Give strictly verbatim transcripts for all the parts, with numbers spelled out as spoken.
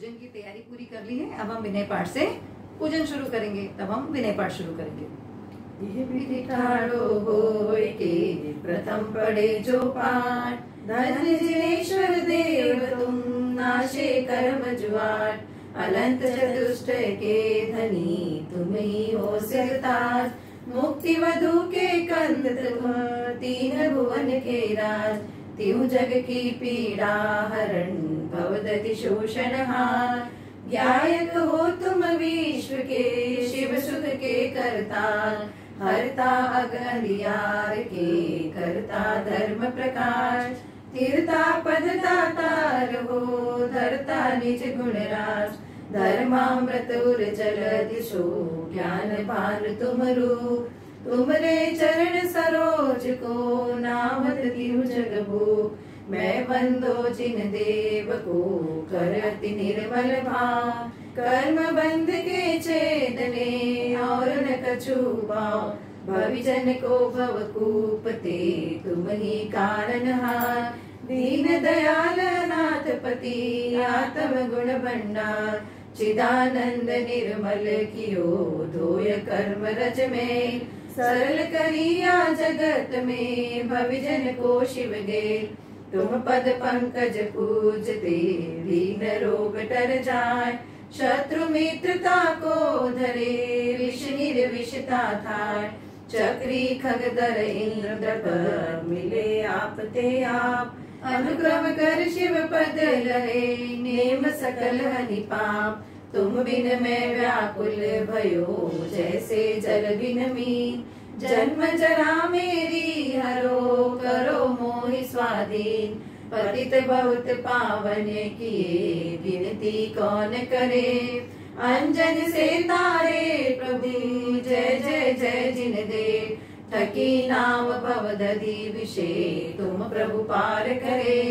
पूजन की तैयारी पूरी कर ली है। अब हम विनय पाठ से पूजन शुरू करेंगे। तब हम विनय पाठ शुरू करेंगे। यह विधि ठाड़ो होय के प्रथम पढ़े जो पाठ, धन्य जिनेश्वर देव तुम नाशे कर्म जुआर, अनंत चतुष्टय के धनी तुम ही हो सिरताज, मुक्ति वधु के कंद तुम तीन भुवन के राज, त्यों जग की पीड़ा हरण भवदति शोषण हार, ज्ञायक हो तुम विश्व के शिव सुध के करतार, हरता अगलियार के करता धर्म प्रकाश, तीर्था पदता तार हो धरता निज गुण राज, धर्मामृत उर जल दिशो ज्ञान भान तुम रूप, तुमरे चरण सरोज को नावत तिहु जग भूप, मैं बंदो जिन देव को कर अति निर्मल भाव, कर्म बंध के छेदने और न कछु पाओ, भविजन को भवकूप ते तुम ही कारणहार, दीन दयाल नाथ पति आत्म गुण भंडार, चिदानंद निर्मल कियो धोय कर्म रज में, सरल करिया जगत में भविजन को शिव गे, तुम पद पंकज पूजते दीन रोग टर जाय, शत्रु मित्रता को धरे विष निर्विषता थाय, चक्री खगधर इंद्र पर मिले आप ते आप, अनुक्रम कर शिव पद लहे नेम सकल हनि पाप, तुम बिन मैं व्याकुल भयो जैसे जल बिन मीन, जन्म जरा मेरी हरो करो मोहि स्वाधीन, पतित बहुत पावन किए गिनती कौन करे, अंजन से तारे प्रभु जय जय जय जिन दे, थकी नाव भवदधि विषे तुम प्रभु पार करे,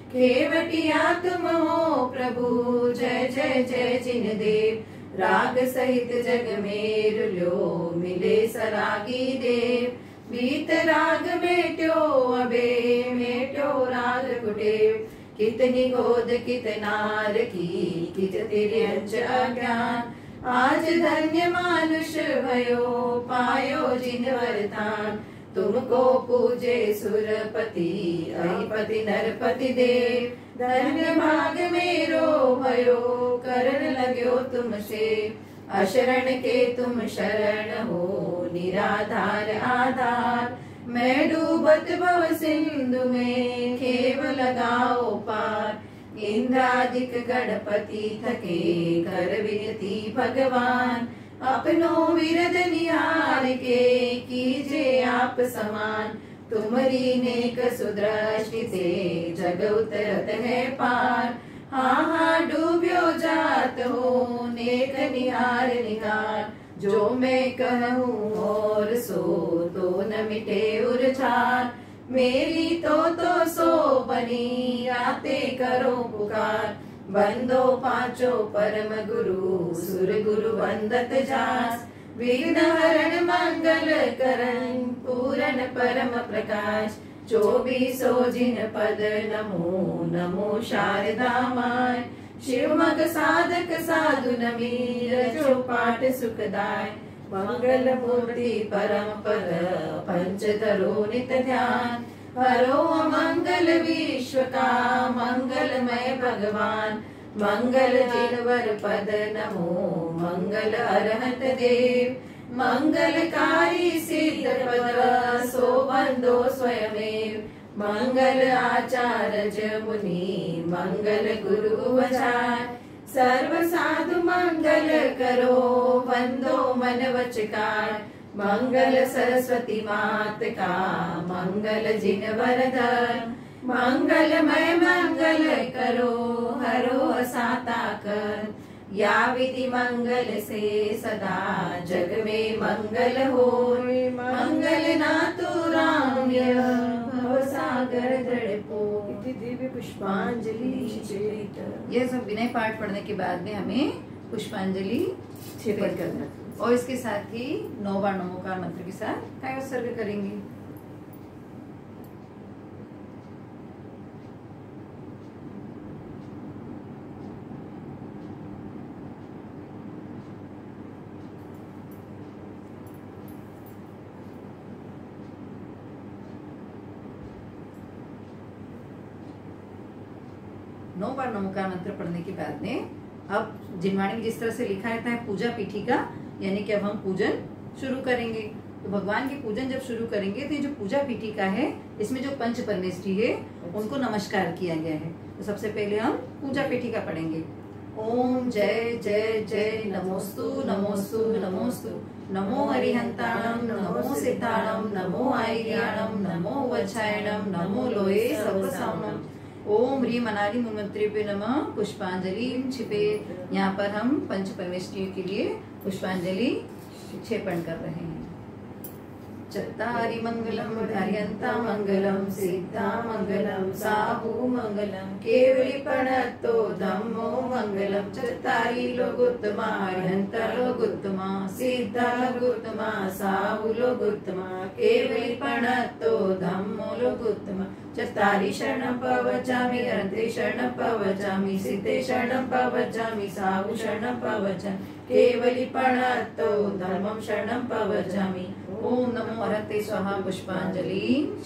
खेवटिया तुम हो प्रभु जय जय जय जिन देव, राग सहित जग में रुल्यो मिले सरागी देव, बीत राग मेट्यो अबे मेट्यो राग कुटेव, कितनी गोद कितनार की कित तेरे अंश अज्ञान, आज धन्य मानुष भयो पायो जिन वरदान, तुमको पूजे सुरपति अधिपति नरपति देव, धन्य भाग मेरो भयो करण लग्यो तुमसे, अशरण के तुम शरण हो निराधार आधार, मैं डूबत भव सिंधु में खेव लगाओ पार, इंद्रादिक गणपति थके कर विनती भगवान, अपनो विरद निहार के कीजे आप समान, तुमरी नेक सुदृष्टि से जग उतरत है पार, हाँ हाँ डूब्यो जात हो नेक निहार निहार, जो मैं कहूँ और सो तो न मिटे उरझार, मेरी तो तो सो बनी आते करो पुकार, बंदो पांचो परम गुरु सुर गुरु वंदत जास, विघ्न हरण मंगल करण पूरन परम प्रकाश, चौबीसो जिन पद नमो नमो शारदा माय, शिव मग साधक साधु नमीर जो पाठ सुखदाय, मंगल मूर्ति परम पद पंचधरो नित ध्यान, हरो मंगल विश्व का मंगलमय भगवान, मंगल जिनवर पद नमो मंगल अरहत देव, मंगलकारी सिद्ध पद सो बंदो स्वयमेव, मंगल आचार्य मुनि मंगल गुरु वचार, सर्व साधु मंगल करो बंदो मन वचकार, मंगल सरस्वती मात का मंगल जिन वरदान, मंगलमय मंगल करो हरो साता कर, या विधि मंगल से सदा जग में मंगल हो, मंगल नातु राम्य भव सागर दृढ़ पो, दिव्य पुष्पांजलि चरित। ये सब विनय पाठ पढ़ने के बाद में हमें पुष्पांजलि छेपन करना, और इसके साथ ही नौ बार नमोकार मंत्र के साथ काय उत्सर्ग करेंगे। नौ बार नमोकार मंत्र पढ़ने के बाद में अब जिनवाणी में जिस तरह से लिखा रहता है पूजा पीठिका, यानी कि अब हम पूजन शुरू करेंगे। तो भगवान के पूजन जब शुरू करेंगे तो ये जो पूजा पीठिका है इसमें जो पंच परमेष्ठी है उनको नमस्कार किया गया है। तो सबसे पहले हम पूजा पीठिका पढ़ेंगे। ओम जय जय जय नमोस्तु नमोस्तु नमोस्तु नमो अरिहंताणम नमो सिद्धाणम नमो आयर्याणम नमो वच्छायणम नमो लोये सवसामम। ओम ह्रीम अनादि मूलमंत्रेभ्यो नमः। पुष्पांजलि छिपे। यहाँ पर हम पंच परमेष्ठियों के लिए पुष्पांजलि क्षेपण कर रहे हैं। चत्तारि मंगलम धार्यन्ता मंगलम सिद्धा मंगलम साहु मंगलम केवली प्रणतो धम्मो मंगलम। चत्तारि लोकोत्तमा हर्यन्ता लोकोत्तमा सिद्धा लोकोत्तमा साहु लोकोत्तमा केवली प्रणतो धम्मो लोकोत्तमा। चत्तारि शरणं प्रवचामि हरन्ते शरणं प्रवचामि सिद्धे शरणं प्रवचामि साहु शरणं प्रवचामि केवली प्रणतो धर्मं शरणं प्रवचामि। ओम नमो हरते स्वाहा। पुष्पांजलि।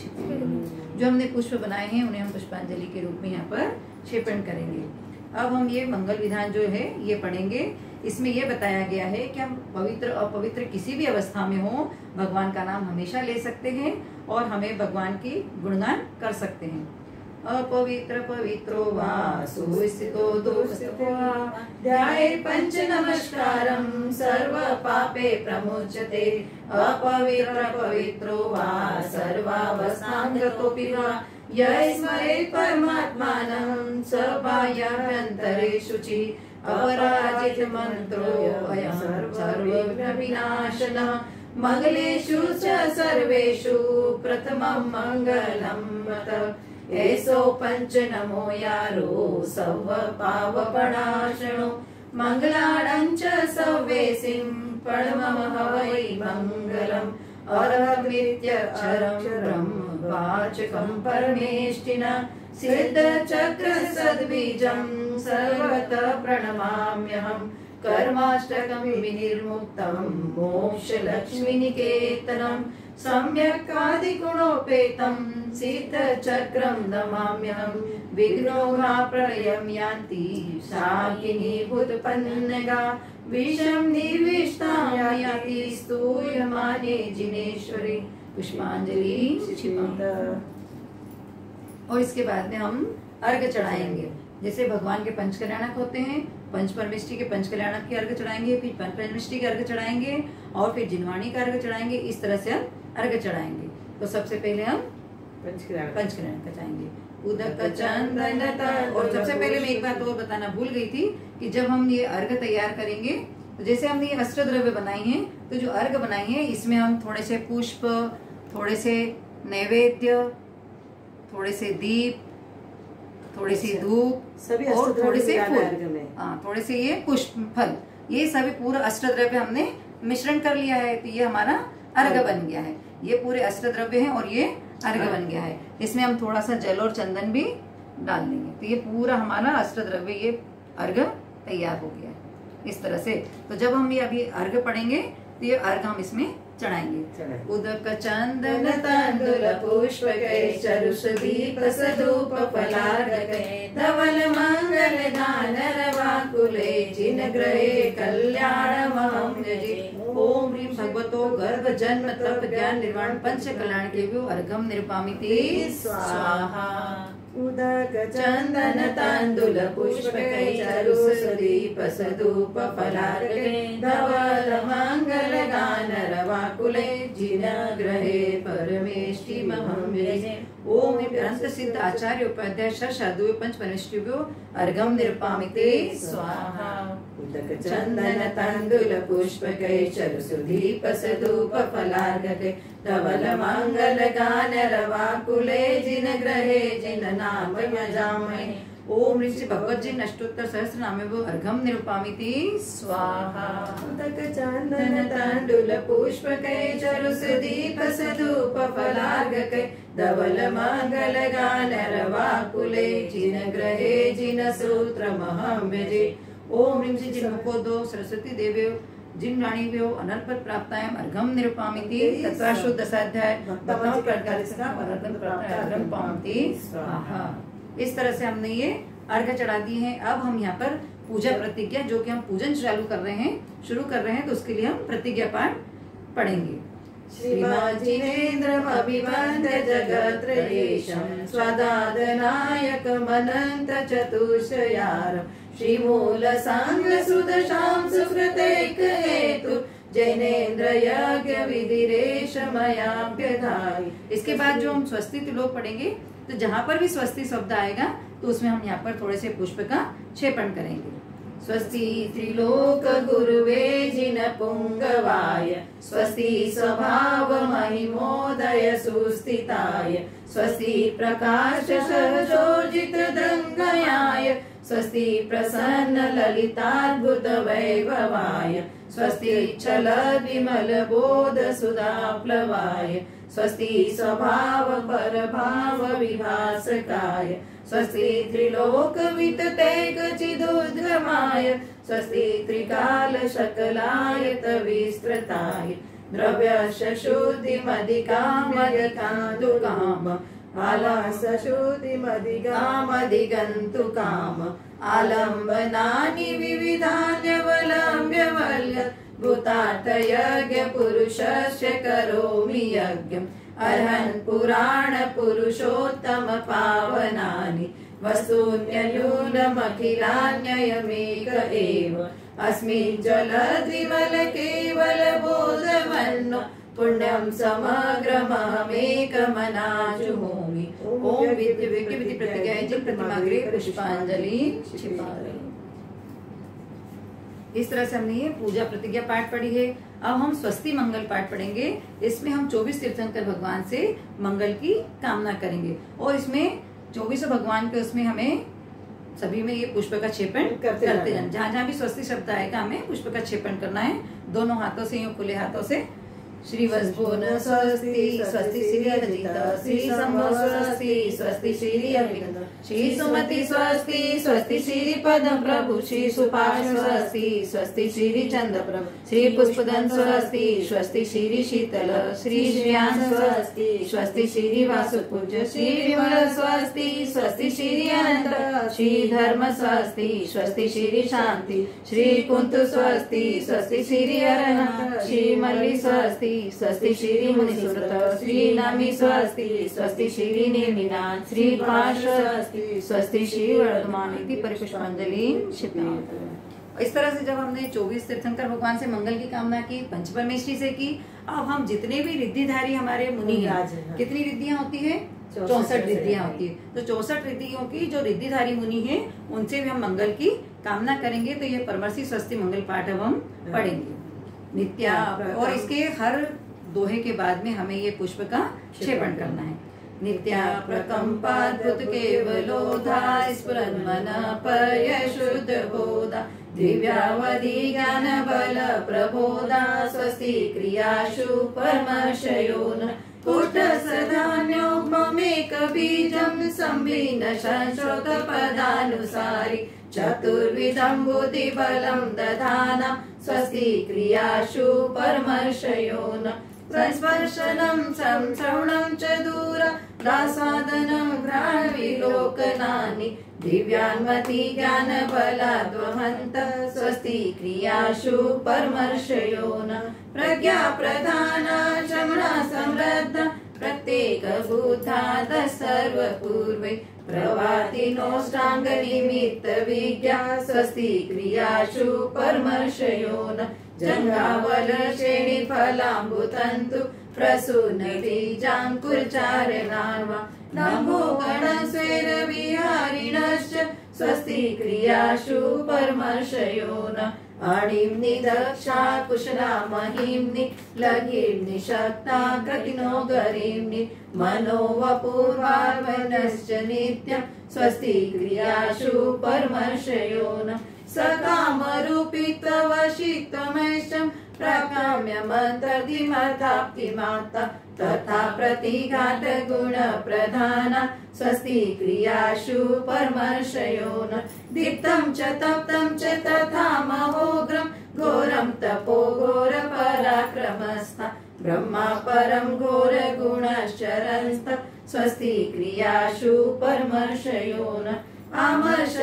जो हमने पुष्प बनाए हैं उन्हें हम पुष्पांजलि के रूप में यहाँ पर क्षेपण करेंगे। अब हम ये मंगल विधान जो है ये पढ़ेंगे। इसमें ये बताया गया है कि हम पवित्र अपवित्र किसी भी अवस्था में हो भगवान का नाम हमेशा ले सकते हैं और हमें भगवान की गुणगान कर सकते हैं। अपवित्र पवित्रो वा सुस्थितो दुःस्थितो वा ध्याये पंच नमस्कारं सर्व पापे प्रमुच्यते। अपवित्र पवित्रो वा सर्वावस्थांगतोऽपि वा यः स्मरेत् परमात्मानं स बाह्याभ्यन्तरे शुचिः। अपराजित मंत्रो अयं सर्वविघ्नविनाशनः मंगलेषु च सर्वेषु प्रथमं मंगलं मत। एसो पंच नमो यारो सव पावपणाशनो मंगलाणं च सव्येसिं परमं हवै मंगलम्। अरहमित्यक्षरं ब्रह्म वाचकं परमेष्टिना सिद्ध चक्र सद्बीजं सर्वतः प्रणमाम्यहम्। कर्माष्टकं विनिर्मुक्तं मोक्ष लक्ष्मी निकेतनं सम्यक् आदिगुणोपेतं सिद्ध चक्रं नमाम्यहम्। विघ्नोघा प्रलयं यान्ति शाकिनी भूतपन्नगा विषं निर्विष्टां याति स्तूयमाने जिनेश्वरी। पुष्पांजलि। और इसके बाद में हम अर्घ चढ़ाएंगे। जैसे भगवान के पंच कल्याणक होते हैं, पंच परमेष्ठी के पंच कल्याणक के अर्घ चढ़ाएंगे, फिर पंच परमेष्ठी के अर्घ चढ़ाएंगे और फिर जिनवाणी का अर्घ चढ़ाएंगे। इस तरह से हम अर्घ चढ़ाएंगे। तो सबसे पहले हम पंच कल्याणक चढ़ाएंगे। उदक चंदन। और सबसे पहले मैं एक बात और बताना भूल गई थी कि जब हम ये अर्घ तैयार करेंगे तो जैसे हमने ये अष्ट द्रव्य बनाई हैं, तो जो अर्घ बनाई है इसमें हम थोड़े से पुष्प, थोड़े से नैवेद्य, थोड़े से दीप, थोड़ी सी धूप सभी और थोड़े से फूल, हाँ थोड़े से ये पुष्प फल, ये सभी पूरा अष्ट द्रव्य हमने मिश्रण कर लिया है। तो ये हमारा अर्घ बन गया है। ये पूरे अष्ट द्रव्य हैं और ये अर्घ बन गया है। इसमें हम थोड़ा सा जल और चंदन भी डाल देंगे। तो ये पूरा हमारा अष्ट द्रव्य ये अर्घ तैयार हो गया है इस तरह से। तो जब हम ये अभी अर्घ पढ़ेंगे तो ये अर्घ हम इसमें चढ़ाएंगे। उदक चंदन तांदूल पुष्प चरुष दीप सधूप फलार्घ धवल मंगल दान रवाकुले जिन ग्रहे कल्याणमहं जजे। ओम ह्रीं भगवतो गर्भ जन्म तप ज्ञान निर्वाण पंच कल्याण के व्यू अर्घम निरूपामिति स्वाहा। उदक चंदन तांदूल पुष्प चरुष दीप सधूप फलार्घ धवल मंगल गान रवाकुले जिन ग्रहे परमेष्टिमहं जजे। ओम अंत सिद्ध आचार्य उपाध्याय साधु पंच परमेष्टिभ्यो अर्घम निरूपामिते स्वाहा। उदक चंदन तांदूल पुष्प चरुष दीप सधूप फलार्घ धवल मंगल गान रवाकुले जिन ग्रहे जिन नाम यजामहे। ओम ऋषि भगवत जी अष्टोत्तर सहस्र नामे वो अर्घम निरूपामिति स्वाहा। उदक चंदन तांडुल पुष्प कै चरुष दीप सधूप फलार्घ कै धवल मंगल गान रवाकुले जिन ग्रहे जिन सूत्रमहं भजे। ओम ह्रीं श्री जिन मुखो दो सरस्वती देव्यो जिन राणीभ्यो अनर्पत प्राप्तायाम अर्घम निरूपामिति तत्वाशुद्ध दशाध्याय भक्तों प्रकार से अर्घम प्राप्त अर्घम पामिति स्वाहा। इस तरह से हमने ये अर्घ चढ़ा दिए हैं। अब हम यहाँ पर पूजा प्रतिज्ञा, जो कि हम पूजन चालू कर रहे हैं, शुरू कर रहे हैं, तो उसके लिए हम प्रतिज्ञा पाठ पढ़ेंगे। श्रीमाजिनेन्द्रम् अभिवन्द्य जगत्त्रयेशं स्वदादनायकमनन्त चतुष्टयारं श्रीमूलसाङ्गसुदशां सुकृतैकहेतु जैनेन्द्र यज्ञ विधिरेशमयाभ्यधायि। इसके बाद जो हम स्वस्ति त्रिलोक पढ़ेंगे, तो जहाँ पर भी स्वस्ति शब्द आएगा तो उसमें हम यहाँ पर थोड़े से पुष्प का क्षेपण करेंगे। स्वस्ति त्रिलोक गुरुवे जिन पुंगवाय, स्वस्ति स्वभाव महिमोदय सुस्थिताय, स्वस्ति प्रकाश सहजोजित दृङ्गयाय, स्वस्ति प्रसन्न ललिताद्भुत वैभवाय, स्वस्ति चल विमल बोध सुधाप्लवाय, स्वस्ति स्वभाव परभाव विभासकाय, स्वस्ति त्रिलोक विततैक चिदुद्गमाय, स्वस्ति त्रिकाल सकलायत विस्तृताय, द्रव्य शुद्धिमधिकामधिकान्तुकाम, आलासशुद्धिमधिकामधिगन्तुकाम, आलम्बनानि विविधान्यवलम्ब्य वल्य भूतार्थयज्ञ पुरुषस्य करोमि यज्ञम्। अर्हन् पुराण पुरुषोत्तम पावनानि वस्तून्यन्यूनमखिलान्ययमेक एव। अस्मिन् जलद्विमल केवल बोधवन्नो पुण्यं समग्रमहमेकमनाजुहोमि। ओम विद्य विद्य विधि प्रतिज्ञा जिन प्रतिमाग्रे पुष्पांजलि छिपावे। इस तरह से हमने ये पूजा प्रतिज्ञा पाठ पढ़ी है। अब हम स्वस्ति मंगल पाठ पढ़ेंगे। इसमें हम चौबीस तीर्थंकर भगवान से मंगल की कामना करेंगे, और इसमें चौबीसों भगवान के उसमें हमें सभी में ये पुष्प का क्षेपण करते जाना। जहाँ जहाँ भी स्वस्ति शब्द आएगा हमें पुष्प का क्षेपण करना है, दोनों हाथों से, यूं खुले हाथों से। श्री वस्भुन स्वस्ति स्वस्ति श्री अजित श्री संभव स्वस्ति स्वस्ति श्री अभिनंद श्री सुमति स्वस्ति स्वस्ति श्री पद्म प्रभु श्री सुपाश स्वस्ति स्वस्ति श्री चंद्र प्रभु श्री पुष्पदन स्वस्ति स्वस्ति श्री शीतल श्री श्रियान स्वस्ति स्वस्ति श्री वासुपूज्य श्री विमल स्वस्ति स्वस्ति श्री अनंत श्री धर्म स्वस्ति स्वस्ति श्री शांति श्री कुंत स्वस्ति स्वस्ति श्री अरहंत श्री मल्ली स्वस्ति स्वस्ति श्री मुनिसुरत श्री नामी स्वस्ति स्वस्ति श्री निर्मिनान श्री पाश स्वस्ति स्वस्ति श्री वर्धमान इति परिपुष्पांजलि छिपावे। इस तरह से जब हमने चौबीस तीर्थंकर भगवान से मंगल की कामना की, पंचपरमेश्वरी से की, अब हम जितने भी रिद्धिधारी हमारे मुनि हैं, कितनी रिद्धियां होती है? चौसठ रिद्धियां होती है। तो चौसठ रिद्धियों की जो रिद्धिधारी मुनि है उनसे भी हम मंगल की कामना करेंगे। तो ये परमर्षि स्वस्ति मंगल पाठ अब हम पढ़ेंगे नित्या, और इसके हर दोहे के बाद में हमें ये पुष्प का क्षेपण करना है। नित्या प्रकंपाद्भुत केवलोधा स्फुरन्मन पर्य शुद्ध बोधा दिव्यावधि ज्ञान बल प्रबोधा स्वस्ति क्रियाशु परमर्शयोन कूटसधान्योपमेक बीजं संभिन्न संश्रोत पदानुसारि चतुर्विधं बुद्धिबलं दधाना स्वस्ति क्रियाशु परमर्शयोन प्रस्पर्शनं संश्रवणं च दूरास्वादनं घ्राणविलोकनानि दिव्यान्मति ज्ञानबलाद्वहन्त स्वस्ति क्रियाशु परमर्शयोन प्रज्ञा प्रधाना शमना समृद्धा प्रत्येक भूताद सर्वपूर्वे प्रवादिनोष्टांग निमित्त विज्ञा स्वस्ति क्रियाशु परमर्शयोन जंगावल श्रेणी फलाम्बुतन्तु प्रसून बीजाङ्कुरचारणार्वा नमो गणस्वेर विहारिणश्च स्वस्ति क्रियाशु परमर्शयोन अणिम्नि दक्षा कुशला महिम्नि लघिम्नि शक्ता कृतिनो गरिम्नि मनो वपूर्वार्वनश्च नित्यं स्वस्ति क्रियाशु परमर्शयोन सकामरूपित्ववशित्वमेषं प्राकाम्य मन्तर्धिमताप्तिमाता तथा प्रतिघात गुण प्रधाना स्वस्ति क्रियाशु परमर्शयोन दीप्तं च तप्तं च तथा महोग्रं घोरं तपो घोर पराक्रमस्ता ब्रह्मा परं घोर गुणश्चरंस्त स्वस्ति क्रियाशु परमर्शयोन आमर्ष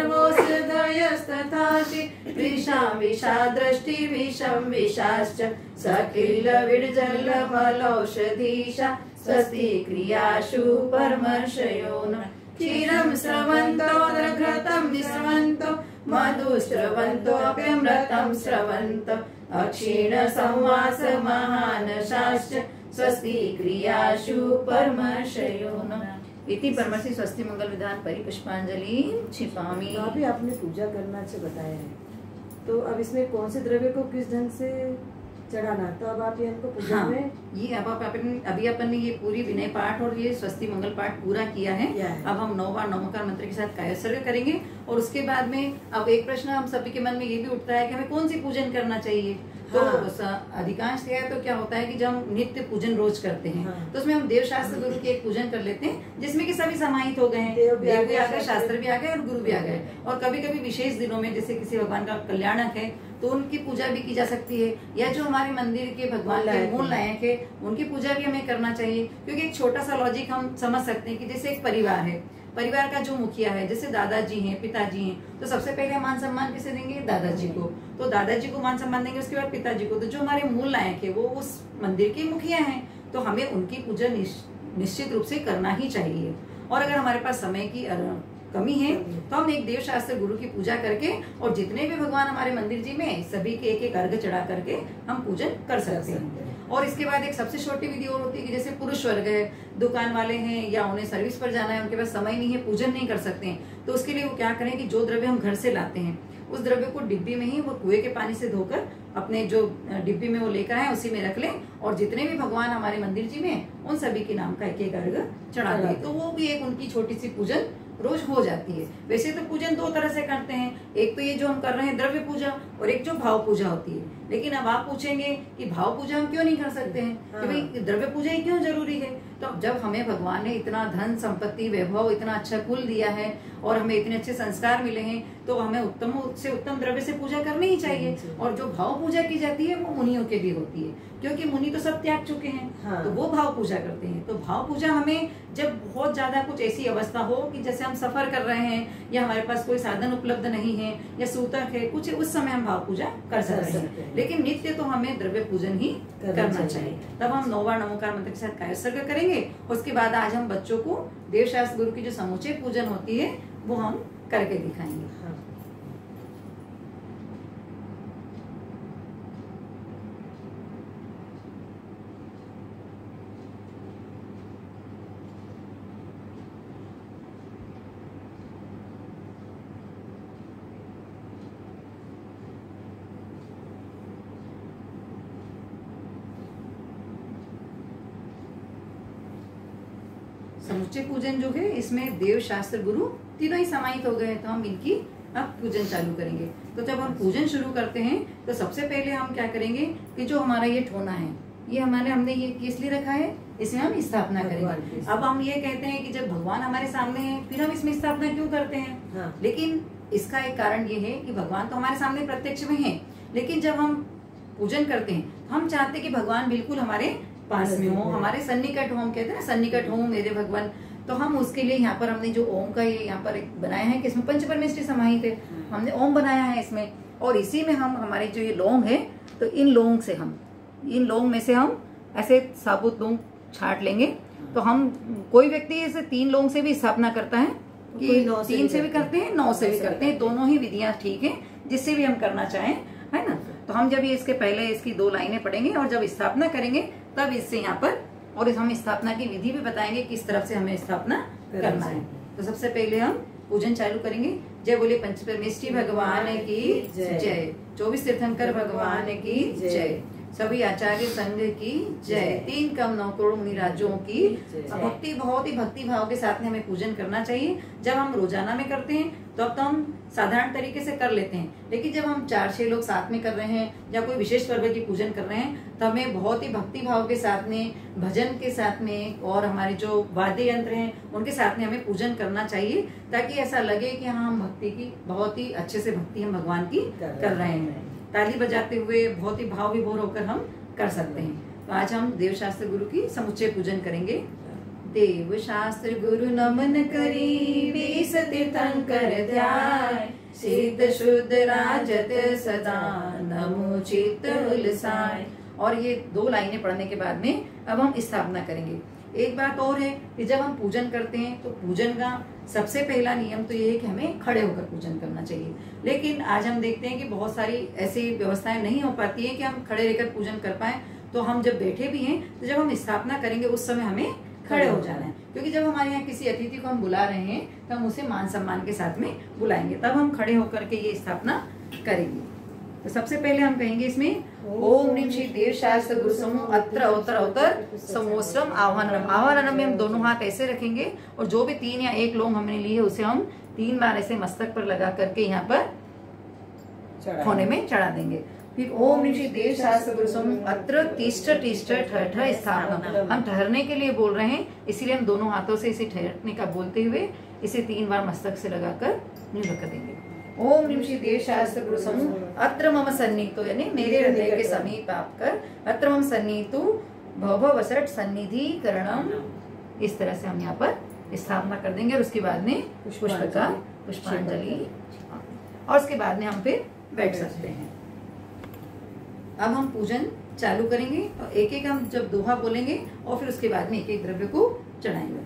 सर्वोषधयस्तथासि विषां विषा दृष्टि विषं विषाश्च सकिल विर्जलमलौषधीशा स्वस्ति क्रियासु परमर्षयो न क्षीरं स्रवन्तो घृतं निस्रवन्तो मधु स्रवन्तोऽप्यमृतं स्रवन्तो अक्षीण संवास महानशाश्च स्वस्ति क्रियासु परमर्षयो न इति परमर्षि स्वस्ति मंगल विधान परिपुष्पांजलि छिपामी। तो अभी आपने पूजा करना से बताया है, तो अब इसमें कौन से द्रव्य को किस ढंग से चढ़ाना, तो अब आप ये हमको पूजा हाँ, में ये अब आप अपन अभी अपन ने ये पूरी विनय पाठ और ये स्वस्ति मंगल पाठ पूरा किया है, किया है। अब हम नौ बार नमोकार मंत्र के साथ कायोत्सर्ग करेंगे। और उसके बाद में अब एक प्रश्न हम सभी के मन में ये भी उठता है कि हमें कौन सी पूजन करना चाहिए। तो हाँ। अधिकांश क्या है, तो क्या होता है कि जब हम नित्य पूजन रोज करते हैं, हाँ। तो उसमें हम देव शास्त्र गुरु की एक पूजन कर लेते हैं, जिसमें कि सभी समाहित हो गए हैं, देव भी आ देव भी आ गए, गए, शास्त्र भी आ गए और गुरु भी आ गए। और कभी कभी विशेष दिनों में जैसे किसी भगवान का कल्याणक है तो उनकी पूजा भी की जा सकती है, या जो हमारे मंदिर के भगवान के मूल नायक है उनकी पूजा भी हमें करना चाहिए। क्योंकि एक छोटा सा लॉजिक हम समझ सकते हैं कि जैसे एक परिवार है, परिवार का जो मुखिया है, जैसे दादाजी हैं, पिताजी हैं, तो सबसे पहले मान सम्मान किसे देंगे? दादाजी को। तो दादाजी को मान सम्मान देंगे, उसके बाद पिताजी को। तो जो हमारे मूल नायक है वो उस मंदिर के मुखिया हैं, तो हमें उनकी पूजा निश्चित रूप से करना ही चाहिए। और अगर हमारे पास समय की कमी है तो हम एक देव शास्त्र गुरु की पूजा करके और जितने भी भगवान हमारे मंदिर जी में सभी के एक एक अर्घ चढ़ा करके हम पूजन कर सकते हैं। और इसके बाद एक सबसे छोटी विधि और होती है कि जैसे पुरुष वर्ग है, दुकान वाले हैं, या उन्हें सर्विस पर जाना है, उनके पास समय नहीं है, पूजन नहीं कर सकते हैं, तो उसके लिए वो क्या करें कि जो द्रव्य हम घर से लाते हैं उस द्रव्य को डिब्बी में ही वो कुएं के पानी से धोकर अपने जो डिब्बी में वो लेकर आए उसी में रख लें, और जितने भी भगवान हमारे मंदिर जी में उन सभी के नाम का एक एक अर्घ चढ़ा दें। तो वो भी एक उनकी छोटी सी पूजन रोज हो जाती है। वैसे तो पूजन दो तरह से करते हैं, एक तो ये जो हम कर रहे हैं द्रव्य पूजा, और एक जो भाव पूजा होती है। लेकिन अब आप पूछेंगे कि भाव पूजा हम क्यों नहीं कर सकते हैं, हाँ। कि भाई द्रव्य पूजा ही क्यों जरूरी है। तो जब हमें भगवान ने इतना धन संपत्ति वैभव इतना अच्छा कुल दिया है और हमें इतने अच्छे संस्कार मिले हैं, तो हमें उत्तम से उत्तम द्रव्य से पूजा करनी ही चाहिए। और जो भाव पूजा की जाती है वो मुनियों के भी होती है, क्योंकि मुनि तो सब त्याग चुके हैं। हाँ। तो वो भाव पूजा करते हैं। तो भाव पूजा हमें जब बहुत ज्यादा कुछ ऐसी अवस्था हो कि जैसे हम सफर कर रहे हैं या हमारे पास कोई साधन उपलब्ध नहीं है या सूतक है कुछ, उस समय हम भाव पूजा कर सकते हैं। लेकिन नित्य तो हमें द्रव्य पूजन ही करना चाहिए। तब हम नौ बार नमोकार मंत्र के साथ कायोत्सर्ग करेंगे। उसके बाद आज हम बच्चों को देव शास्त्र गुरु की जो समुचे पूजन होती है वो हम करके दिखाएंगे। समुच्चय पूजन जो है इसमें देव शास्त्र गुरु तीनों ही समाहित हो गए, तो हम इनकी अब पूजन चालू करेंगे। तो जब हम पूजन शुरू करते हैं तो सबसे पहले हम क्या करेंगे कि जो हमारा ये ठोना है, ये हमारे हमने ये किस लिए रखा है, इसमें हम स्थापना करेंगे। अब हम ये कहते हैं कि जब भगवान हमारे सामने है फिर हम इसमें स्थापना क्यों करते हैं। हाँ। लेकिन इसका एक कारण ये है कि भगवान तो हमारे सामने प्रत्यक्ष में है, लेकिन जब हम पूजन करते हैं तो हम चाहते हैं कि भगवान बिल्कुल हमारे पास में हो, हमारे सन्निकट हो। हम कहते हैं ना सन्निकट हो मेरे भगवान। तो हम उसके लिए यहाँ पर हमने जो ओम का ये यहाँ पर बनाया है कि इसमें पंच परमेष्ठी समाहित है, हमने ओम बनाया है इसमें। और इसी में हम हमारे जो ये लौंग है, तो इन लौंग से हम इन लौंग में से हम ऐसे साबुत लौंग छाट लेंगे। तो हम कोई व्यक्ति ऐसे तीन लौंग से भी स्थापना करता है कि तीन से भी करते हैं, नौ से भी करते हैं, दोनों ही विधियां ठीक है, जिससे भी हम करना चाहें, है ना। तो हम जब ये इसके पहले इसकी दो लाइनें पढ़ेंगे और जब स्थापना करेंगे तब इससे यहाँ पर, और इस हम स्थापना की विधि भी बताएंगे किस तरफ से हमें स्थापना करना है। तो सबसे पहले हम पूजन चालू करेंगे। जय बोले पंच परमेष्ठी भगवान की जय, चौबीस तीर्थंकर भगवान की जय, सभी आचार्य संघ की जय, तीन कम नौ करोड़ मुनि राज्यों की। भक्ति बहुत ही भक्ति भाव के साथ में हमें पूजन करना चाहिए। जब हम रोजाना में करते हैं तो अब तो हम साधारण तरीके से कर लेते हैं, लेकिन जब हम चार छह लोग साथ में कर रहे हैं या कोई विशेष पर्व की पूजन कर रहे हैं तो हमें बहुत ही भक्ति भाव के साथ में, भजन के साथ में और हमारे जो वाद्य यंत्र हैं उनके साथ में हमें पूजन करना चाहिए, ताकि ऐसा लगे कि हाँ हम भक्ति की बहुत ही अच्छे से भक्ति हम भगवान की कर रहे हैं। ताली बजाते हुए बहुत ही भाव विभोर होकर हम कर सकते हैं। तो आज हम देव शास्त्र गुरु की समुच्चय पूजन करेंगे। देव शास्त्र गुरु नमन करी बीस तीर्थंकर ध्याय सिद्ध शुद्ध राजत सदा नमो चित्त उलसाय। और ये दो लाइनें पढ़ने के बाद में अब हम स्थापना करेंगे। एक बात और है कि जब हम पूजन करते हैं तो पूजन का सबसे पहला नियम तो ये है कि हमें खड़े होकर पूजन करना चाहिए। लेकिन आज हम देखते हैं कि बहुत सारी ऐसी व्यवस्थाएं नहीं हो पाती है कि हम खड़े रहकर पूजन कर पाए। तो हम जब बैठे भी हैं तो जब हम स्थापना करेंगे उस समय हमें खड़े हो जाना है, क्योंकि जब हमारे यहाँ किसी अतिथि को हम बुला रहे हैं तो हम उसे मान सम्मान के साथ में बुलाएंगे, तब हम खड़े होकर के ये स्थापना करेंगे। तो सबसे पहले हम कहेंगे इसमें ओम ह्रीं श्री देव शास्त्र गुरु समूह अत्र अवतर अवतर समोस्त्रम आह्वानम। आह्वानम में हम दोनों हाथ ऐसे रखेंगे और जो भी तीन या एक लौंग हमने ली है उसे हम तीन बार ऐसे मस्तक पर लगा करके यहाँ पर कोने में चढ़ा देंगे। फिर ओम ह्रीं श्री देव शास्त्र गुरु समूह अत्र तिष्ठ तिष्ठ ठठ स्थापना। हम ठहरने के लिए बोल रहे हैं, इसीलिए हम दोनों हाथों से इसे ठहरने का बोलते हुए इसे तीन बार मस्तक से लगाकर यूं रख देंगे। ओम ह्रीं श्री देव शास्त्र गुरु समूह अत्र मम सन्निहितो, यानी मेरे हृदय के समीप आकर अत्र मम सन्निहितो भव वसट सन्निधिकरणम, इस तरह से हम यहाँ पर स्थापना कर देंगे। और उसके बाद में पुष्प का पुष्पांजलि, और उसके बाद में हम फिर बैठ सकते हैं। अब हम पूजन चालू करेंगे और एक एक हम जब दोहा बोलेंगे और फिर उसके बाद में एक एक द्रव्य को चढ़ाएंगे।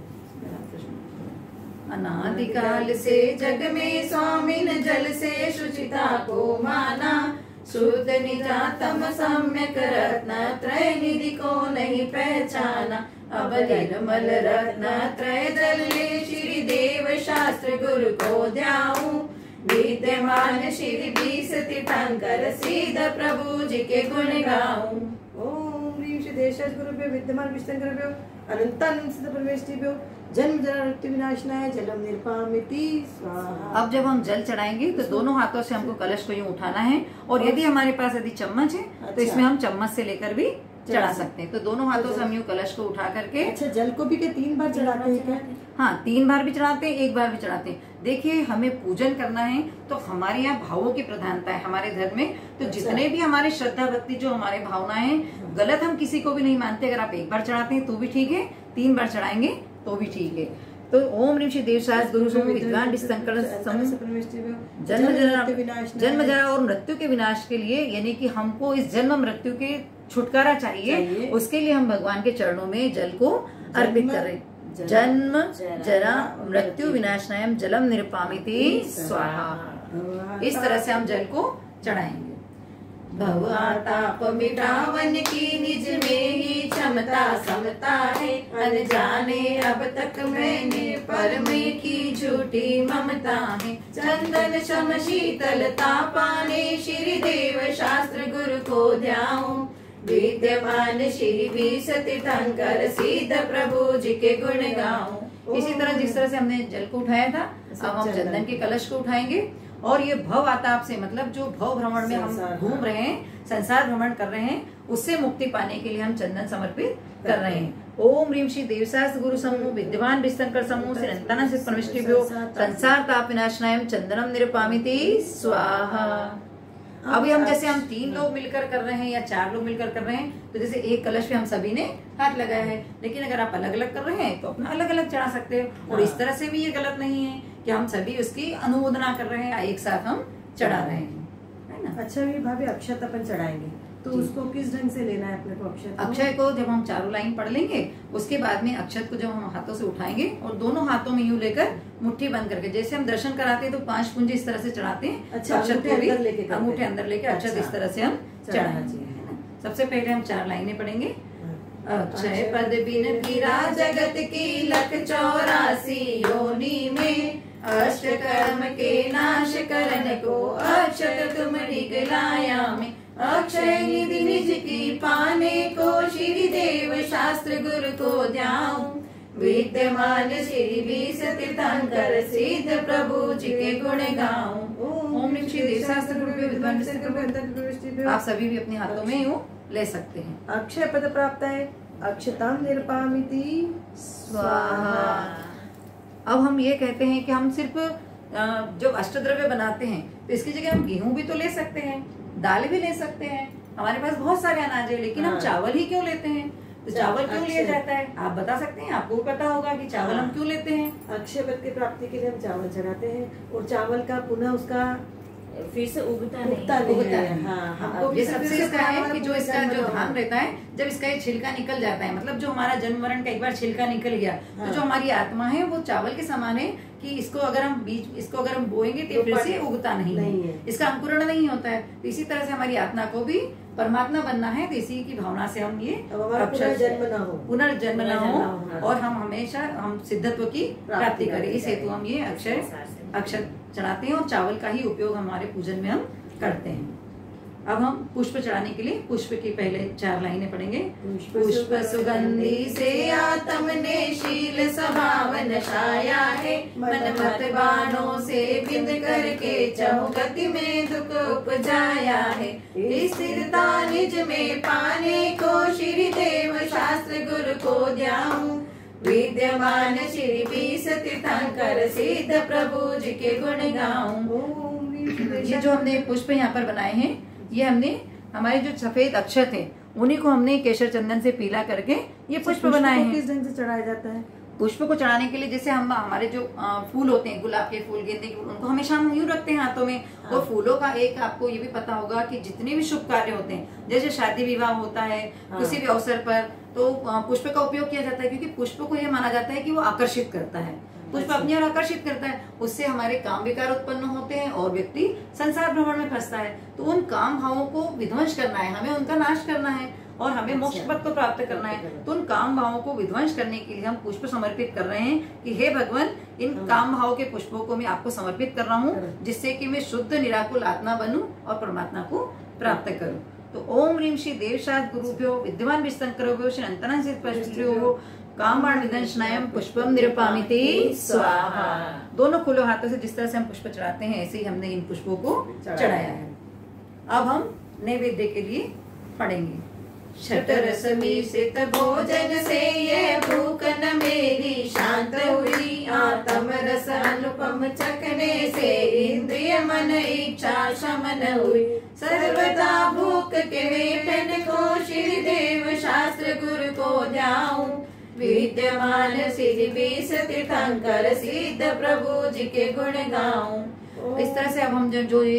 अनादिकाल से जग में स्वामिन जल से शुचिता को माना, शुद्ध निजातम सम्यक रत्न त्रय निधि को नहीं पहचाना। अब निर्मल रत्न त्रय जल ले श्री देव शास्त्र गुरु को ध्याऊं, विद्यमान श्री बीस तीर्थंकर सिद्ध प्रभु जी के गुण गाऊं। ओम ह्रीं श्री देव शास्त्र गुरुभ्यो विद्यमान विष्णुभ्यो अनंतानंद सिद्ध परमेष्टिभ्यो जन्म जरा मृत्यु विनाशनाय जलम निरपामिति स्वाहा। अब जब हम जल चढ़ाएंगे तो दोनों हाथों से हमको कलश को यूं उठाना है, और यदि हमारे पास यदि चम्मच है तो अच्छा। इसमें हम चम्मच से लेकर भी चढ़ा सकते हैं। तो दोनों हाथों से हम यूं कलश को उठा करके, अच्छा जल को भी के तीन बार चढ़ाते हैं क्या? हाँ, तीन बार भी चढ़ाते हैं, एक बार भी चढ़ाते हैं। देखिए, हमें पूजन करना है तो हमारे यहाँ भावों की प्रधानता है हमारे धर्म में। तो जितने भी हमारे श्रद्धा भक्ति जो हमारे भावनाएं हैं, गलत हम किसी को भी नहीं मानते। अगर आप एक बार चढ़ाते हैं तो भी ठीक है, तीन बार चढ़ाएंगे तो भी ठीक है। तो ओम ह्रीं श्री देव शास्त्र गुरु समूह विद्वान विष्णुकर जन्म जरा जन्म जरा और मृत्यु के विनाश के लिए, यानी कि हमको इस जन्म मृत्यु के छुटकारा चाहिए, उसके लिए हम भगवान के चरणों में जल को अर्पित कर रहे। जन्म जरा मृत्यु विनाशनाय जलम निरपामिति स्वाहा। इस तरह से हम जल को चढ़ाएंगे। भव आताप मिटावन की निज में ही क्षमता समता है, अनजाने अब तक मैंने पर में की झूठी ममता है। चंदन शम शीतलता पाने श्री देव शास्त्र गुरु को ध्याऊं, विद्यमान श्री बीस तीर्थंकर सिद्ध प्रभु जी के गुण गाऊं। इसी तरह जिस तरह से हमने जल को उठाया था, अब हम चंदन के कलश को उठाएंगे। और ये भव आताप से मतलब जो भव भ्रमण में हम घूम रहे हैं, संसार भ्रमण कर रहे हैं, उससे मुक्ति पाने के लिए हम चंदन समर्पित कर रहे हैं। ओम ह्रीं श्री देव शास्त्र गुरु समूह विद्यमान विष्णुकर समूह श्री अनंतानंद सिद्ध परमेष्टिभ्यो संसार ताप विनाशनाय चंदनम निरपामिति स्वाहा। अभी हम जैसे हम तीन लोग मिलकर कर रहे हैं या चार लोग मिलकर कर रहे हैं, तो जैसे एक कलश पे हम सभी ने हाथ लगाया है, लेकिन अगर आप अलग अलग कर रहे हैं तो अपना अलग अलग चढ़ा सकते हो। और इस तरह से भी ये गलत नहीं है कि हम सभी उसकी अनुमोदना कर रहे हैं, एक साथ हम चढ़ा रहे हैं, है ना। अच्छा मेरी भाभी, अक्षत अपन चढ़ाएंगे तो उसको किस ढंग से लेना है अपने को? अक्षत अक्षय को जब हम चारों लाइन पढ़ लेंगे, उसके बाद में अक्षत को जब हम हाथों से उठाएंगे और दोनों हाथों में यूं लेकर मुट्ठी बंद करके, जैसे हम दर्शन कराते हैं तो पांच पुंज इस तरह से चढ़ाते हैं। अच्छा, अक्षत को भी अंगूठे अंदर लेके अक्षत अच्छा। इस तरह से हम चढ़ाएंगे, है ना। सबसे पहले हम चार लाइनें पढ़ेंगे। अक्षय पद बिन पीरा जगत की लख चौरासी योनि में, अष्ट कर्म के नाश करन को अक्षत तुम दिखलाया में। अक्षय निधि निज की पाने को श्री देव शास्त्र गुरु को ध्याऊं, विद्यमान श्री बीस तीर्थंकर सिद्ध प्रभु जी के गुण गाऊं। ओम ह्रीं श्री देव शास्त्र गुरु विद्वान विष्णुकर। आप सभी भी अपने हाथों में यूं ले सकते हैं। अक्षय पद प्राप्त है, अक्षताम निरपामिति स्वाहा। अब हम ये कहते हैं कि हम सिर्फ जब अष्टद्रव्य बनाते हैं तो इसकी जगह हम गेहूं भी तो ले सकते हैं, दाल भी ले सकते हैं। हमारे पास बहुत सारे अनाज है, लेकिन हम चावल ही क्यों लेते हैं? तो चावल क्यों लिया जाता है, आप बता सकते हैं? आपको पता होगा कि चावल हम क्यों लेते हैं? अक्षय वट की प्राप्ति के लिए हम चावल चढ़ाते हैं और चावल का पुनः उसका फिर से उगता नहीं, उगता नहीं उगता है। है। हाँ, हमको अब ये जैसे सबसे फिर से इसका है हमारा कि जो पूरा इसका जन्म जो हुआ। धान रहता है, जब इसका ये छिलका निकल जाता है, मतलब जो हमारा जन्म मरण का एक बार छिलका निकल गया, हाँ। तो जो हमारी आत्मा है वो चावल के समान है कि इसको अगर हम बीज इसको अगर हम बोएंगे तो तो फिर से पर- उगता नहीं, नहीं है है। इसका अंकुरण नहीं होता है। तो इसी तरह से हमारी आत्मा को भी परमात्मा बनना है, तो इसी की भावना से हम ये अब हमारा अक्षर पुनर्जन्म न हो। पुनर्जन्म न पुनर्जन्म हो न हो। और हम हमेशा हम सिद्धत्व की प्राप्ति करें। इस हेतु हम ये अक्षर संसार से। अक्षर चढ़ाते हैं और चावल का ही उपयोग हमारे पूजन में हम करते हैं। अब हम पुष्प चढ़ाने के लिए पुष्प की पहले चार लाइनें पढ़ेंगे। पुष्प सुगंधि से आत्म ने शील स्वभावन छाया है, मन मत बाणों से बिंद करके चहुगति में दुख उपजाया है। स्थिरता निज में पाने को श्री देव शास्त्र गुरु को द्याऊं, विद्यमान श्री बीस तीर्थंकर सिद्ध प्रभु जी के गुण गाऊं। ये जो हमने पुष्प यहाँ पर बनाए हैं, ये हमने हमारे जो सफेद अक्षर थे उन्हीं को हमने केशर चंदन से पीला करके ये पुष्प बनाए हैं। किस ढंग से चढ़ाया जाता है? पुष्प को चढ़ाने के लिए जैसे हम हमारे जो अ, फूल होते हैं, गुलाब के फूल, गेंदे के फूल, उनको हमेशा हम यूं रखते हैं हाथों में। हाँ। और फूलों का एक आपको ये भी पता होगा कि जितने भी शुभ कार्य होते हैं, जैसे शादी विवाह होता है, हाँ। किसी भी अवसर पर, तो अ, पुष्प का उपयोग किया जाता है, क्योंकि पुष्प को यह माना जाता है कि वो आकर्षित करता है। पुष्प अपनी ओर आकर्षित करता है, उससे हमारे काम विकार उत्पन्न होते हैं और व्यक्ति संसार भ्रमण में फंसता है। तो उन काम भावों को विध्वंस करना है, हमें उनका नाश करना है और हमें मोक्ष पद को प्राप्त करना है। तो उन काम भावों को विध्वंस करने के लिए हम पुष्प समर्पित कर रहे हैं कि हे भगवान, इन काम भाव के पुष्पों को मैं आपको समर्पित कर रहा हूँ, जिससे कि मैं शुद्ध निराकुल आत्मा बनूं और परमात्मा को प्राप्त करूं। तो ओम ह्रीम श्री देवशाद गुरुभ्यो विद्यमान विस्तंकरोभ्यो श्री अनंतानंद सिद्धपश्चिभ्यो कामबाण विदंशनायम पुष्पम निरुपामिति स्वाहा। दोनों खुले हाथों से जिस तरह से हम पुष्प चढ़ाते हैं, ऐसे ही हमने इन पुष्पों को चढ़ाया है। अब हम नैवेद्य के लिए पढ़ेंगे। शतरस मिश्रित भोजन से ये भूख न मेरी शांत हुई, आत्म रस अनुपम चखने से इंद्रिय मन इच्छा शमन हुई। सर्वदा भूख के वेतन को श्री देव शास्त्र गुरु को ध्याऊं, विद्यमान श्री बीस तीर्थंकर सिद्ध प्रभु जी के गुण गाऊं। इस तरह से अब हम जो जो ये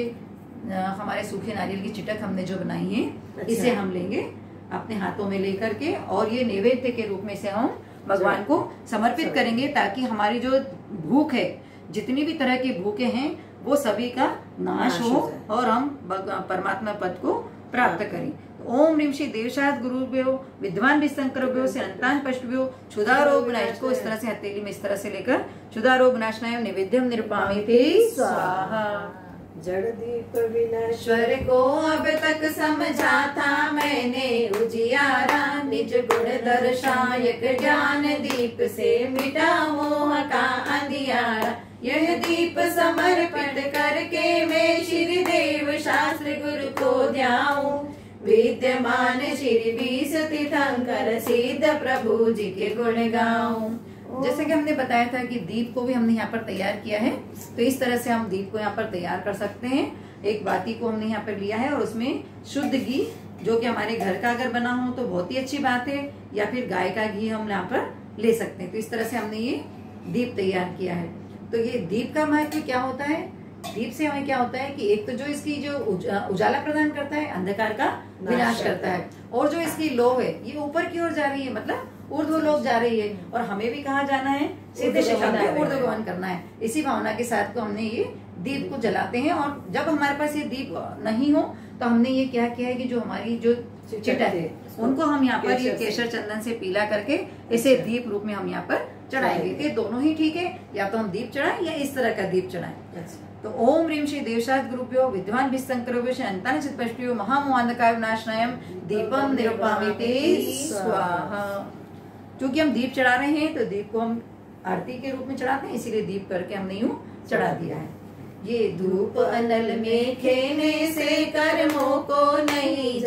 हमारे सूखे नारियल की चिटक हमने जो बनाई है, अच्छा। इसे हम लेंगे अपने हाथों में लेकर के और ये नैवेद्य के रूप में से हम भगवान को समर्पित करेंगे, ताकि हमारी जो भूख है, जितनी भी तरह की भूखे हैं, वो सभी का नाश हो और हम परमात्मा पद को प्राप्त करें। ओम ह्रीम श्री देवशाद गुरुभ्यो विद्वान विस्तंकरोभ्यो से अनंतान पष्टभ्यो क्षुधा रोग विनाश को इस तरह से हथेली में इस तरह से लेकर क्षुधा रोग विनाशनाय नैवेद्यम निरुपामिति स्वाहा। जड़ दीप विनाश ईश्वर को अब तक समझा था मैंने उजियारा, निज गुण दर्शायक ज्ञान दीप से मिटा मोह का अंधियारा। यह दीप समर्पित करके मैं श्री देव शास्त्र गुरु को ध्याऊं, विद्यमान श्री बीस तीर्थंकर सिद्ध प्रभु जी के गुण गाऊं। जैसे कि हमने बताया था कि दीप को भी हमने यहाँ पर तैयार किया है, तो इस तरह से हम दीप को यहाँ पर तैयार कर सकते हैं। एक बाती को हमने यहाँ पर लिया है और उसमें शुद्ध घी, जो कि हमारे घर का अगर बना हो तो बहुत ही अच्छी बात है, या फिर गाय का घी हम यहाँ पर ले सकते हैं। तो इस तरह से हमने ये दीप तैयार किया है। तो ये दीप का महत्व क्या होता है? दीप से हमें क्या होता है कि एक तो जो इसकी जो उजाला प्रदान करता है, अंधकार का विनाश करता है, और जो इसकी लौ है ये ऊपर की ओर जा रही है, मतलब ऊर्ध्व लोक जा रही है, और हमें भी कहाँ जाना है? सीधे शिखर में ऊर्ध्व गमन करना है। इसी भावना के साथ को हमने ये दीप को जलाते हैं। और जब हमारे पास ये दीप नहीं हो तो हमने ये क्या किया है कि जो हमारी जो चिटक है उनको हम यहाँ पर ये केशर चंदन से पीला करके इसे दीप रूप में हम यहाँ पर चढ़ाएंगे। ये दोनों ही ठीक है, या तो हम दीप चढ़ाएं या इस तरह का दीप चढ़ाएं। तो ओम ह्रीम श्री देवशाद गुरुभ्यो विद्वान विस्तंकरोभ्यो श्री अनंतान सिद्धपष्टभ्यो महामोहांधकार विनाशनायम दीपम निरुपामिति स्वाहा। क्योंकि हम दीप चढ़ा रहे हैं तो दीप को हम आरती के रूप में चढ़ाते हैं, इसीलिए दीप करके हमने यूं चढ़ा दिया है। ये धूप अनल में खेने से कर्मों को नहीं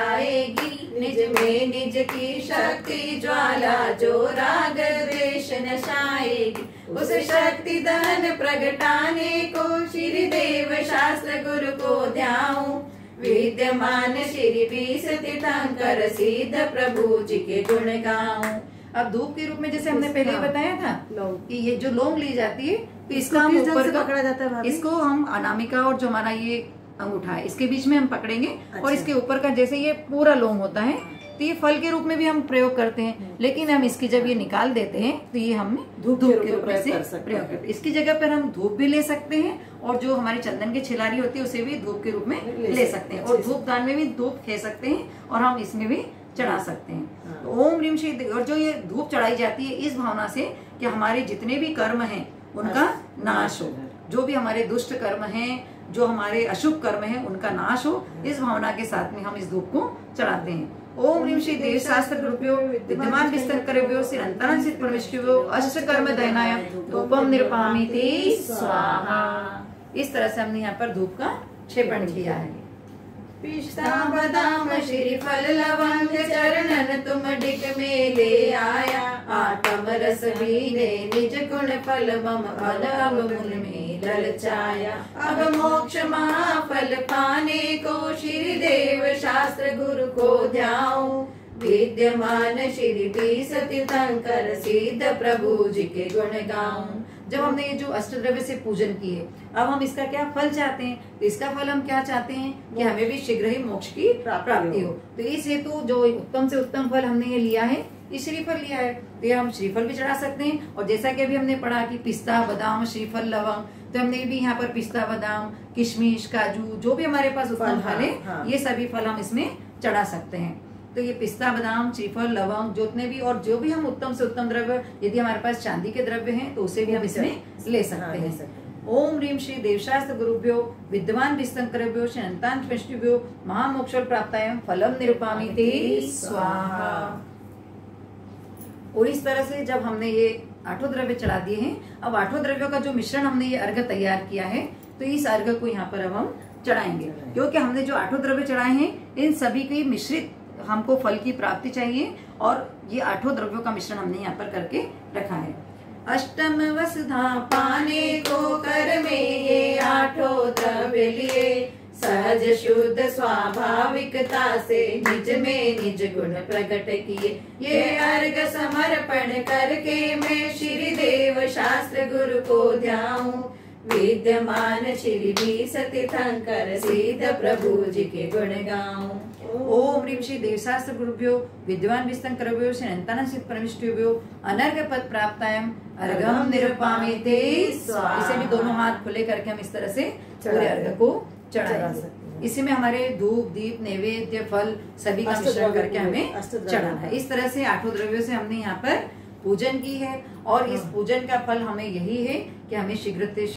जलाएगी, निज में निज की शक्ति ज्वाला जो राग द्वेष नशाएगी। उस शक्ति दहन प्रगटाने को श्री देव शास्त्र गुरु को ध्याऊं, वेद विद्यमान श्री बीस तीर्थंकर सिद्ध प्रभु जी के गुण गाऊं। अब धूप के रूप में जैसे हमने पहले ही बताया था लौंग। कि ये जो लौंग ली जाती है तो इसको इसको हम किस ढंग ऊपर से का पकड़ा जाता है भाभी? इसको हम अनामिका और जो हमारा ये अंगूठा है इसके बीच में हम पकड़ेंगे और अच्छा। इसके ऊपर का जैसे ये पूरा लौंग होता है तो ये फल के रूप में भी हम प्रयोग करते हैं, लेकिन हम इसकी जब ये निकाल देते हैं तो ये हम धूप धूप के के रूप रूप में में से प्रयोग कर सकते प्रयोग हैं। करते हैं। इसकी जगह पर हम धूप भी ले सकते हैं और जो हमारी चंदन की छिलारी होती है उसे भी धूप के रूप में ले ले सकते सकते हैं हैं। और धूप दान में भी धूप खे सकते हैं और हम इसमें भी चढ़ा सकते हैं। हाँ। तो ओम ह्रीम श्री देव- और जो ये धूप चढ़ाई जाती है इस भावना से कि हमारे जितने भी कर्म हैं उनका नाश हो, जो भी हमारे दुष्ट कर्म हैं, जो हमारे अशुभ कर्म हैं उनका नाश हो, इस भावना के साथ में हम इस धूप को चढ़ाते हैं। ओम ह्रीम श्री देव शास्त्र गुरुभ्यो विद्यमान विस्तन करभ्यो श्री अनंतानंद सिद्ध परमेश्वरो अष्ट कर्म दयनाय धूपम निरपामि ते स्वाहा। इस तरह से हमने यहाँ पर धूप का क्षेपण किया है। पिस्ता बादाम श्रीफल लवंग चरणन तुम डिग में ले आया। आत्म रस बीने निज गुण फल मम फल अब मुन में ललचाया। अब मोक्ष महाफल पाने को श्री देव शास्त्र गुरु को ध्याऊं। विद्यमान श्री बीस तीर्थंकर सिद्ध प्रभु जी के गुण गाऊं। जब हमने ये जो अष्टद्रव्य से पूजन किए, अब हम इसका क्या फल चाहते हैं? तो इसका फल हम क्या चाहते हैं कि हमें भी शीघ्र ही मोक्ष की प्राप्ति हो। तो इस हेतु जो उत्तम से उत्तम फल हमने ये लिया है, ये श्रीफल लिया है, तो ये हम श्रीफल भी चढ़ा सकते हैं। और जैसा कि अभी हमने पढ़ा कि पिस्ता बादाम श्रीफल लवंग, तो हमने भी यहाँ पर पिस्ता बादाम किशमिश काजू जो भी हमारे पास उत्तम फल, फल है हाँ। ये सभी फल हम इसमें चढ़ा सकते हैं। तो ये पिस्ता बादाम श्रीफल लवंग जितने भी और जो भी हम उत्तम से उत्तम द्रव्य, यदि हमारे पास चांदी के द्रव्य हैं तो उसे भी हम इसमें ले सकते हाँ, ले हैं। सकते ओम ह्रीम श्री देवशास्त्र गुरुभ्यो विद्वान विस्तंकरभ्यो श्री अनंतान पृष्ठभ्यो महामोक्षल प्राप्ताय फलम निरुपामि ते स्वाहा। और इस तरह से जब हमने ये आठों द्रव्य चढ़ा दिए हैं, अब आठों द्रव्यों का जो मिश्रण हमने ये अर्घ तैयार किया है तो इस अर्घ को यहाँ पर अब हम चढ़ाएंगे, क्योंकि हमने जो आठों द्रव्य चढ़ाए हैं इन सभी की मिश्रित हमको फल की प्राप्ति चाहिए और ये आठों द्रव्यों का मिश्रण हमने यहाँ पर करके रखा है। अष्टम वसुधा पाने को कर में ये आठों द्रव्य लिए। सहज शुद्ध स्वाभाविकता से निज में निज गुण प्रकट किए। ये अर्घ समर्पण करके मैं श्री देव शास्त्र गुरु को ध्याऊं। विद्यमान श्री बीस तीर्थंकर सिद्ध प्रभु जी के गुण गाऊं। ओम ह्रीम श्री देवशास्त्र गुरुभ्यो विद्वान विस्तंकरभ्यो श्री अनंतानंद सिद्ध परमेष्ठिभ्यो अनर्घ पद प्राप्तायम अर्घम निरुपामि ते स्वाहा। इसे भी दोनों हाथ खुले करके हम इस तरह से पूरे अर्घ को चढ़ाएंगे। इसी में हमारे धूप दीप नैवेद्य फल सभी का मिश्रण करके हमें चढ़ाना है। इस तरह से आठों द्रव्यों से हमने यहाँ पर पूजन की है और इस पूजन का फल हमें यही है कि हमें शीघ्र